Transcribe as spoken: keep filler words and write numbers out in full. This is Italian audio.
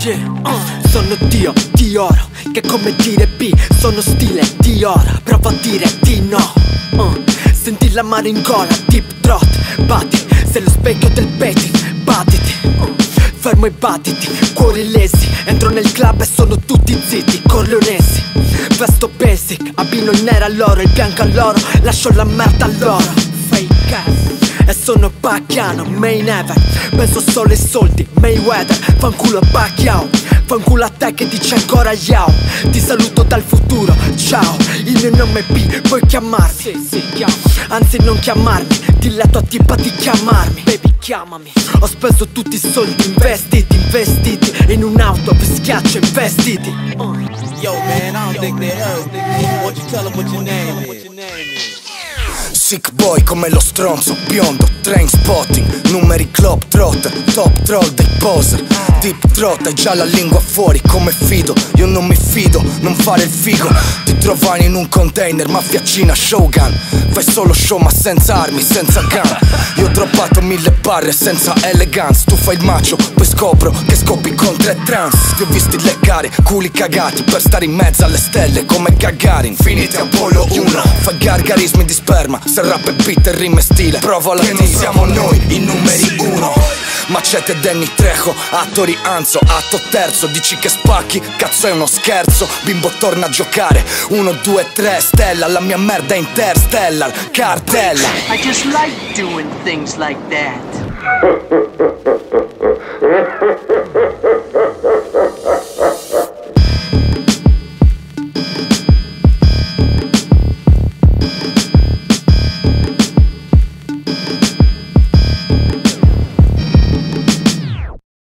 yeah. uh. Sono Dio di oro, che come dire B. Sono stile di oro, provo a dire di no. uh. Senti la maringola, deep throat, batti. Sei lo specchio del betting, battiti. uh. Fermo i battiti, cuori lesi. Entro nel club e sono tutti zitti, corleonesi. Vesto basic, abbino il nero all'oro, il bianco all'oro, lascio la merda all'oro. Fake ass. E sono pacchiano, main ever. Penso solo ai soldi, Mayweather. Fanculo a Pacquiao, fanculo a te che dici ancora yao. Ti saluto dal futuro, ciao. Il mio nome è B, puoi chiamarmi. Sì, sì, chiama. Anzi non chiamarmi, diletto a tipa di chiamarmi. Baby chiamami. Ho speso tutti i soldi investiti, investiti in un'auto per schiaccio investiti. uh. Yo man, I don't think they heard. Why don't you tell them what your name is? Sick boy come lo stronzo, biondo, train spotting, numeri club trotter, top troll dei poser. Deep throat, hai già la lingua fuori come fido. Io non mi fido, non fare il figo. Ti trovano in un container, maffiacina, showgun. Fai solo show ma senza armi, senza gun. Io ho droppato mille barre senza elegance. Tu fai il macho, poi scopro che scopi con tre trans. Ti ho visti leccare, culi cagati per stare in mezzo alle stelle come Gagarin. Finite Apollo uno, fai gargarismi di sperma. Se rap e beat e rime stile, provo alla che non siamo noi i numeri uno. Macete Danny Trejo, attori Anzo, atto terzo. Dici che spacchi, cazzo è uno scherzo. Bimbo torna a giocare, uno, due, tre, stella. La mia merda è interstellar, cartella. I just like doing things like that.